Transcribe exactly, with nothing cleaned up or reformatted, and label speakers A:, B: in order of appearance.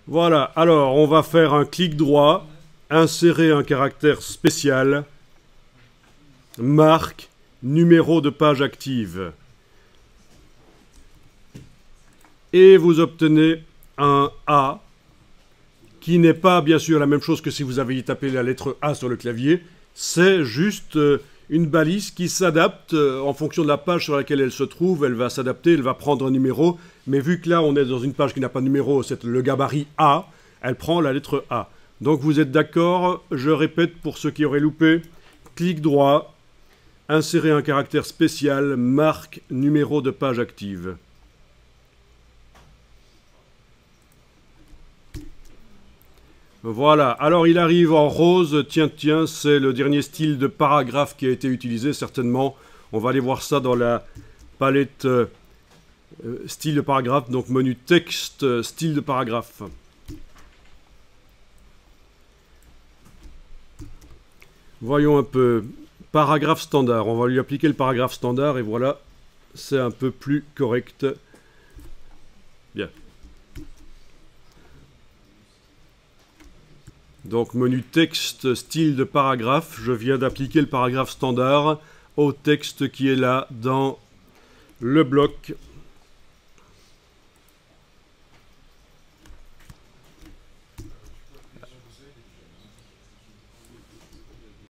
A: Voilà, alors on va faire un clic droit, insérer un caractère spécial, marque, numéro de page active. Et vous obtenez un A, qui n'est pas bien sûr la même chose que si vous aviez tapé la lettre A sur le clavier, c'est juste une balise qui s'adapte en fonction de la page sur laquelle elle se trouve, elle va s'adapter, elle va prendre un numéro, mais vu que là on est dans une page qui n'a pas de numéro, c'est le gabarit A, elle prend la lettre A. Donc vous êtes d'accord, je répète pour ceux qui auraient loupé, clic droit, insérer un caractère spécial, marque, numéro de page active. Voilà, alors il arrive en rose, tiens, tiens, c'est le dernier style de paragraphe qui a été utilisé, certainement. On va aller voir ça dans la palette euh, style de paragraphe, donc menu texte, style de paragraphe. Voyons un peu, paragraphe standard, on va lui appliquer le paragraphe standard et voilà, c'est un peu plus correct. Bien. Donc menu texte, style de paragraphe, je viens d'appliquer le paragraphe standard au texte qui est là dans le bloc.